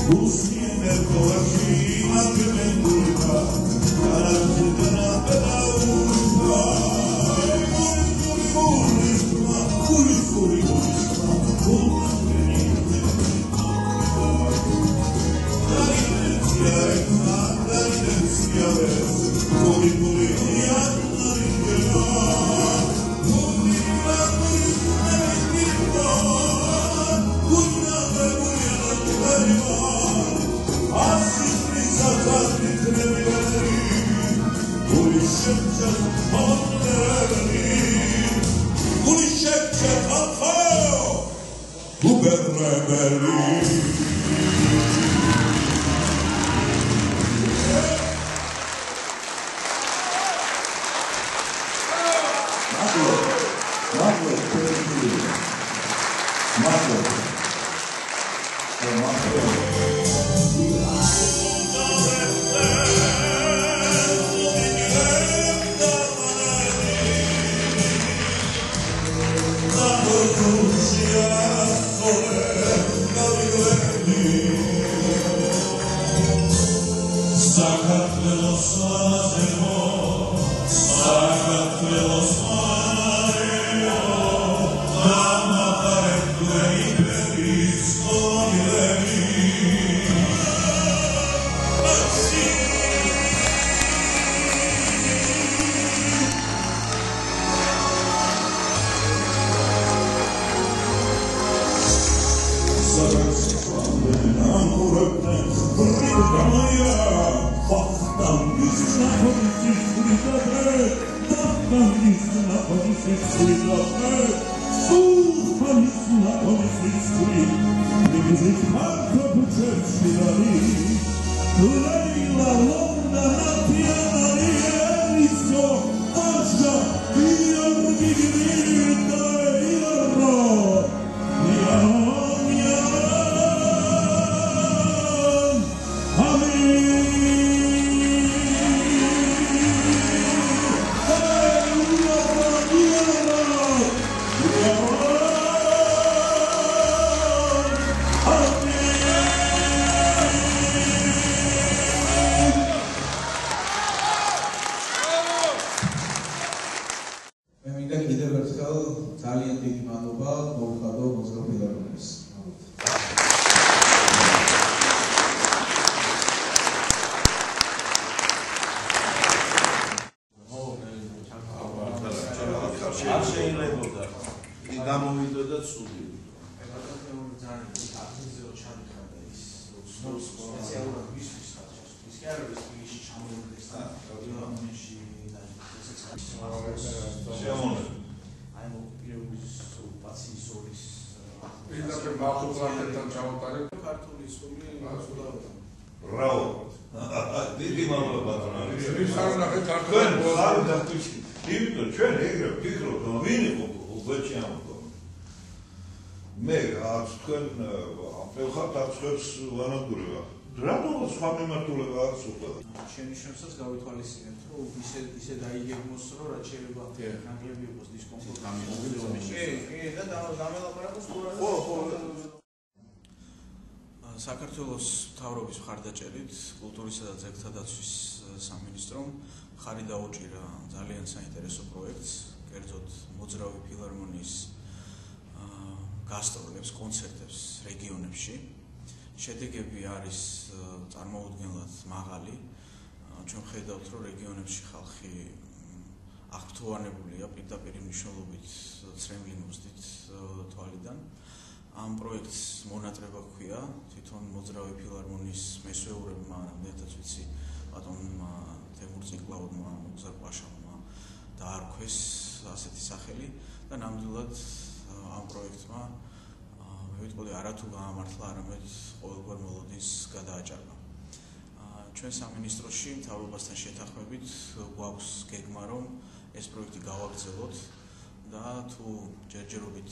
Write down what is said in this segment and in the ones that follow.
შენიშნებსაც გავითვალისწინებთ, რომ ისე დაიგეგმოს, რომ რაც შეიძლება ნაკლები იყოს დისკომფორტი გამიღებაში. კი, და დამელაპარაკოს საქართველოს მთავრობის მხარდაჭერით კულტურისა და ძეგლთა დაცვის სამინისტრომ ხარი დაუჭირა ძალიან საინტერესო პროექტს, კერძოდ მოძრავი ფილარმონიის გასტროლებს, კონცერტებს რეგიონებში. შედეგები არის წარმოუდგენლად მაღალი. ჩვენ ხედავთ, რომ რეგიონებში ხალხი აღფრთოვანებულია პირდაპირ მნიშვნელობით ცრემლი მოზდით თვალიდან. ამ პროექტს მონატრება ჰქვია თვითონ მოძრავი ფილარმონიის მესვეურებმა, რამდენადაც ვიცი, ბატონ თემურ წინკლაურმა, მოგზარ პაშავმა დაარქვეს ასეთი სახელი და ნამდვილად ამ პროექტმა ვიტყოდი არათუ გაამართლა, არამედ ყოველგვარ მოლოდინს გადააჭარბა. ჩვენ სამინისტროში მთავრობასთან შეთანხმებით გვაქვს გეგმა, რომ ეს პროექტი გავაგრძელოთ და თუ ჯერჯერობით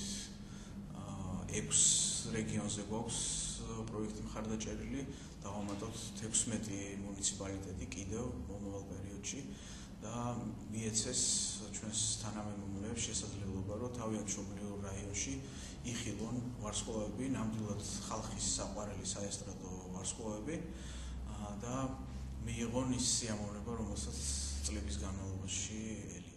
6 რეგიონზე გვაქვს პროექტი მხარდაჭერილი, დავამატოთ 16 მუნიციპალიტეტი კიდევ მომავალ პერიოდში და მიეცეს ჩვენს თანამემამულეებს შესაძლებლობა, რომ თავიანთ მშობლიურ რაიონში იხილონ ვარსკვლავები, ნამდვილად ხალხის საყვარელი საესტრადო ვარსკვლავები და მიიღონ ის სიამოვნება, რომელსაც წლების განმავლობაში